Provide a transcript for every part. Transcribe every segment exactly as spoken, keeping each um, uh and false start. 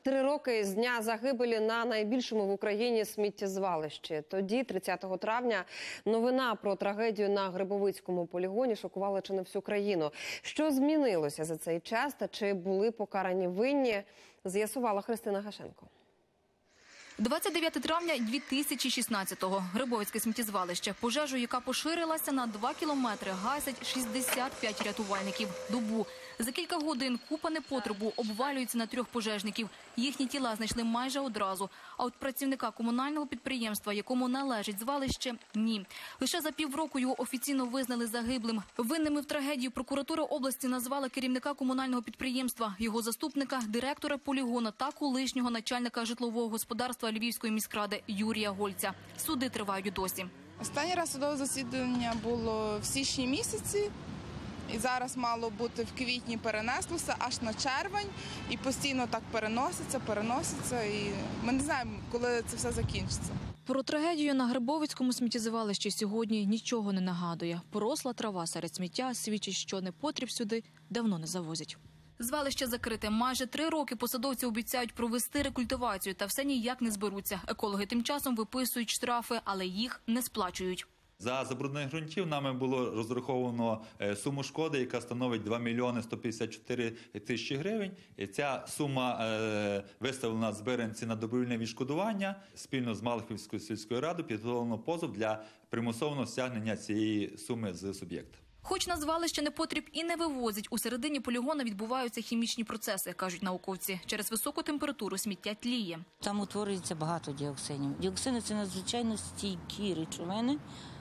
Три роки з дня загибелі на найбільшому в Україні сміттєзвалищі. Тоді, тридцятого травня, новина про трагедію на Грибовицькому полігоні шокувала чи не всю країну. Що змінилося за цей час та чи були покарані винні, з'ясувала Христина Гашенко. двадцять дев'яте травня дві тисячі шістнадцятого. Грибовицьке сміттєзвалище. Пожежу, яка поширилася на два кілометри, гасять шістдесят п'ять рятувальників. Добу. За кілька годин купа непотребу обвалюється на трьох пожежників. Їхні тіла знайшли майже одразу. А от працівника комунального підприємства, якому належить звалище, ні. Лише за півроку його офіційно визнали загиблим. Винними в трагедії прокуратура області назвала керівника комунального підприємства, його заступника, директора полігону та колишнього начальника житлового господарства Львівської міськради Юрія Гольця. Суди тривають досі. Останній раз судове засідання було в січні місяці. І зараз мало бути в квітні, перенеслося аж на червень. І постійно так переноситься, переноситься. І ми не знаємо, коли це все закінчиться. Про трагедію на Грибовицькому сміттєзвалищі сьогодні нічого не нагадує. Поросла трава серед сміття свідчить, що непотріб сюди давно не завозять. Звалище закрите. Майже три роки посадовці обіцяють провести рекультивацію, та все ніяк не зберуться. Екологи тим часом виписують штрафи, але їх не сплачують. За забруднення ґрунтів нами було розраховано суму шкоди, яка становить два мільйони сто п'ятдесят чотири тисячі гривень. І ця сума е, виставлена збиранці на добровільне відшкодування. Спільно з Малахівською сільською радою підготовлено позов для примусового стягнення цієї суми з суб'єкта. Хоч на звалище непотріб і не вивозять, у середині полігону відбуваються хімічні процеси, кажуть науковці. Через високу температуру сміття тліє. Там утворюється багато діоксинів. Діоксини – це надзвичайно стійкі речовини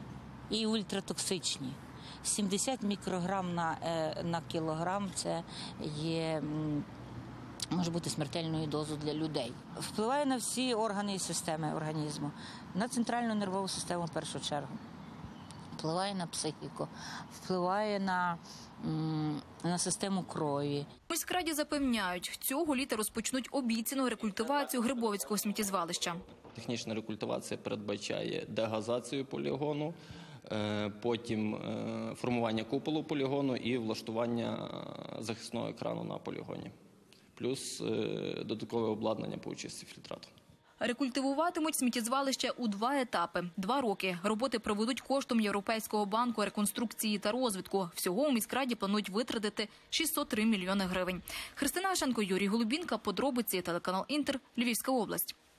і ультратоксичні. сімдесят мікрограм на, на кілограм – це є, може бути смертельною дозою для людей. Впливає на всі органи і системи організму, на центральну нервову систему в першу чергу. Впливає на психіку, впливає на, на систему крові. У міськраді запевняють, цього літа розпочнуть обіцяну рекультивацію Грибовицького сміттєзвалища. Технічна рекультивація передбачає дегазацію полігону, потім формування куполу полігону і влаштування захисного екрану на полігоні. Плюс додаткове обладнання по очистці фільтрату. Рекультивуватимуть сміттєзвалище у два етапи. Два роки. Роботи проведуть коштом Європейського банку реконструкції та розвитку. Всього у міськраді планують витратити шістсот три мільйони гривень. Христина Гашенко, Юрій Голубінка. Подробиці, телеканал Інтер, Львівська область.